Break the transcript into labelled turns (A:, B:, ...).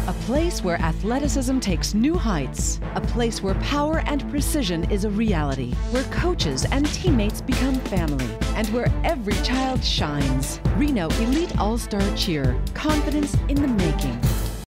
A: A place where athleticism takes new heights. A place where power and precision is a reality. Where coaches and teammates become family. And where every child shines. Reno Elite All-Star Cheer. Confidence in the making.